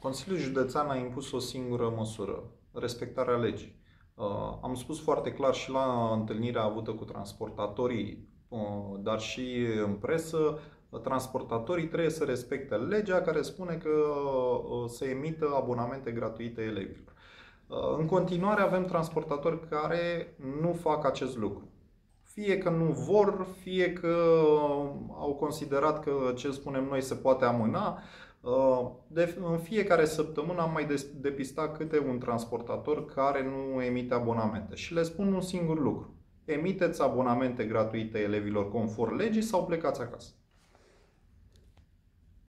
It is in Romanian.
Consiliul Județean a impus o singură măsură, respectarea legii. Am spus foarte clar și la întâlnirea avută cu transportatorii, dar și în presă, transportatorii trebuie să respecte legea care spune că se emită abonamente gratuite elevilor. În continuare avem transportatori care nu fac acest lucru. Fie că nu vor, fie că au considerat că ce spunem noi se poate amâna. În fiecare săptămână am mai depistat câte un transportator care nu emite abonamente. Și le spun un singur lucru: emiteți abonamente gratuite elevilor conform legii sau plecați acasă.